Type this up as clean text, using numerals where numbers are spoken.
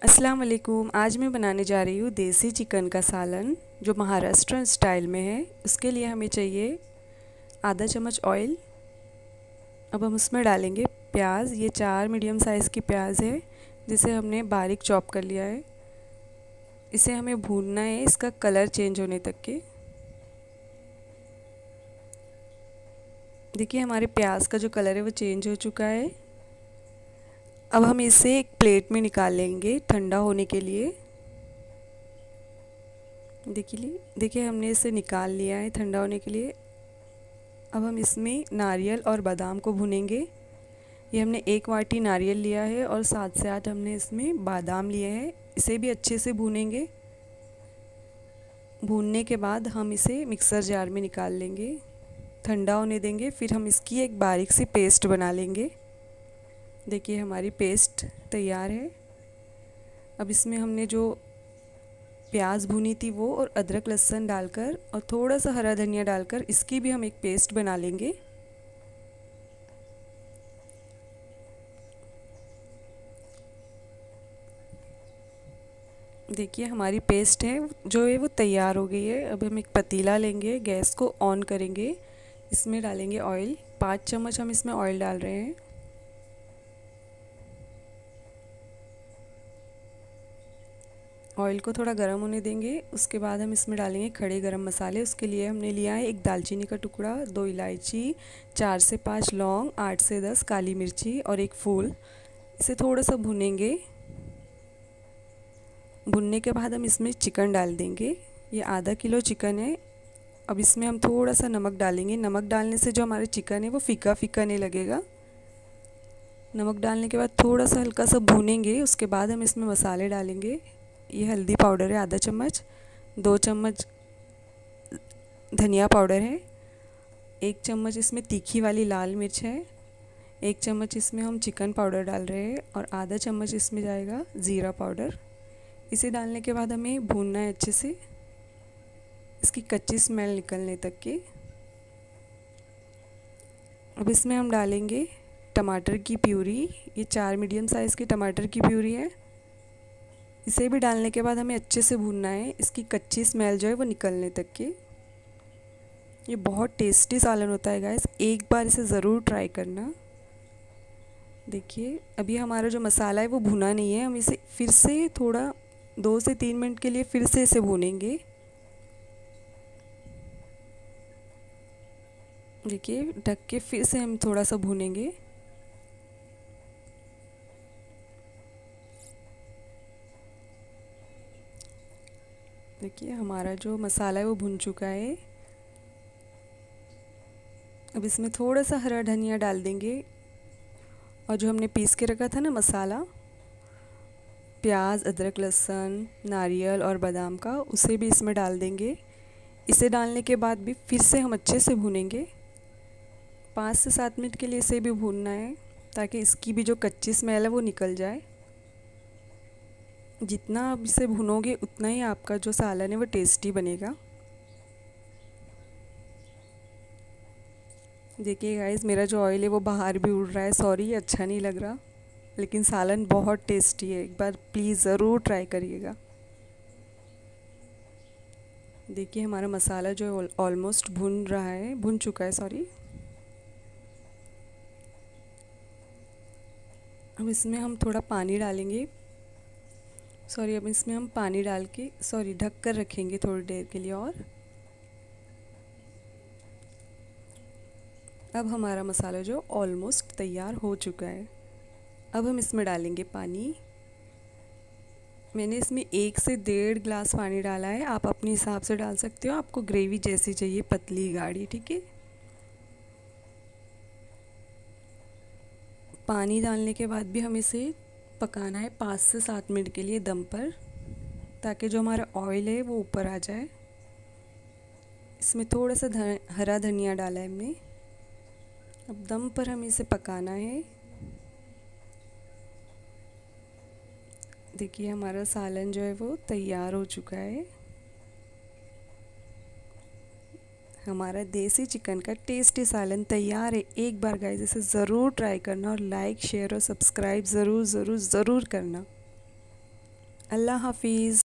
अस्सलाम वालेकुम। आज मैं बनाने जा रही हूँ देसी चिकन का सालन जो महाराष्ट्र स्टाइल में है। उसके लिए हमें चाहिए आधा चम्मच ऑयल। अब हम उसमें डालेंगे प्याज। ये 4 मीडियम साइज़ की प्याज है जिसे हमने बारीक चॉप कर लिया है। इसे हमें भूनना है इसका कलर चेंज होने तक के। देखिए हमारे प्याज का जो कलर है वो चेंज हो चुका है। अब हम इसे एक प्लेट में निकाल लेंगे ठंडा होने के लिए। देखिए हमने इसे निकाल लिया है ठंडा होने के लिए। अब हम इसमें नारियल और बादाम को भूनेंगे। ये हमने 1 वाटी नारियल लिया है और 7 से 8 हमने इसमें बादाम लिए हैं। इसे भी अच्छे से भूनेंगे। भूनने के बाद हम इसे मिक्सर जार में निकाल लेंगे, ठंडा होने देंगे। फिर हम इसकी एक बारीक सी पेस्ट बना लेंगे। देखिए हमारी पेस्ट तैयार है। अब इसमें हमने जो प्याज भुनी थी वो और अदरक लहसुन डालकर और थोड़ा सा हरा धनिया डालकर इसकी भी हम एक पेस्ट बना लेंगे। देखिए हमारी पेस्ट है जो है वो तैयार हो गई है। अब हम एक पतीला लेंगे, गैस को ऑन करेंगे, इसमें डालेंगे ऑयल। 5 चम्मच हम इसमें ऑयल डाल रहे हैं। ऑयल को थोड़ा गर्म होने देंगे। उसके बाद हम इसमें डालेंगे खड़े गरम मसाले। उसके लिए हमने लिया है एक दालचीनी का टुकड़ा, 2 इलायची, 4 से 5 लौंग, 8 से 10 काली मिर्ची और एक फूल। इसे थोड़ा सा भुनेंगे। भुनने के बाद हम इसमें चिकन डाल देंगे। ये आधा किलो चिकन है। अब इसमें हम थोड़ा सा नमक डालेंगे। नमक डालने से जो हमारा चिकन है वो फीका फीका नहीं लगेगा। नमक डालने के बाद थोड़ा सा हल्का सा भूनेंगे। उसके बाद हम इसमें मसाले डालेंगे। ये हल्दी पाउडर है आधा चम्मच, 2 चम्मच धनिया पाउडर है, 1 चम्मच इसमें तीखी वाली लाल मिर्च है, 1 चम्मच इसमें हम चिकन पाउडर डाल रहे हैं और आधा चम्मच इसमें जाएगा ज़ीरा पाउडर। इसे डालने के बाद हमें भूनना है अच्छे से, इसकी कच्ची स्मेल निकलने तक की। अब इसमें हम डालेंगे टमाटर की प्यूरी। ये 4 मीडियम साइज़ की टमाटर की प्यूरी है। इसे भी डालने के बाद हमें अच्छे से भूनना है, इसकी कच्ची स्मेल जो है वो निकलने तक की। ये बहुत टेस्टी सालन होता है गाइस, एक बार इसे ज़रूर ट्राई करना। देखिए अभी हमारा जो मसाला है वो भुना नहीं है। हम इसे फिर से थोड़ा 2 से 3 मिनट के लिए फिर से इसे भूनेंगे। देखिए ढक के फिर से हम थोड़ा सा भूनेंगे। देखिए हमारा जो मसाला है वो भुन चुका है। अब इसमें थोड़ा सा हरा धनिया डाल देंगे और जो हमने पीस के रखा था ना मसाला, प्याज, अदरक लहसुन, नारियल और बादाम का, उसे भी इसमें डाल देंगे। इसे डालने के बाद भी फिर से हम अच्छे से भूनेंगे। 5 से 7 मिनट के लिए इसे भी भूनना है ताकि इसकी भी जो कच्ची स्मेल है वो निकल जाए। जितना आप इसे भूनोगे उतना ही आपका जो सालन है वो टेस्टी बनेगा। देखिए गाइस मेरा जो ऑयल है वो बाहर भी उड़ रहा है। सॉरी ये अच्छा नहीं लग रहा, लेकिन सालन बहुत टेस्टी है। एक बार प्लीज़ ज़रूर ट्राई करिएगा। देखिए हमारा मसाला जो है ऑलमोस्ट भुन चुका है सॉरी। अब इसमें हम थोड़ा पानी डालेंगे। अब इसमें हम पानी डाल के ढक कर रखेंगे थोड़ी देर के लिए और। अब हमारा मसाला जो ऑलमोस्ट तैयार हो चुका है। अब हम इसमें डालेंगे पानी। मैंने इसमें 1 से 1.5 गिलास पानी डाला है। आप अपने हिसाब से डाल सकते हो, आपको ग्रेवी जैसी चाहिए, पतली गाढ़ी, ठीक है। पानी डालने के बाद भी हमें इसे पकाना है 5 से 7 मिनट के लिए दम पर, ताकि जो हमारा ऑयल है वो ऊपर आ जाए। इसमें थोड़ा सा हरा धनिया डाला है हमने। अब दम पर हमें इसे पकाना है। देखिए हमारा सालन जो है वो तैयार हो चुका है। हमारा देसी चिकन का टेस्टी सालन तैयार है। एक बार गाइस इसे ज़रूर ट्राई करना और लाइक, शेयर और सब्सक्राइब ज़रूर ज़रूर ज़रूर करना। अल्लाह हाफिज़।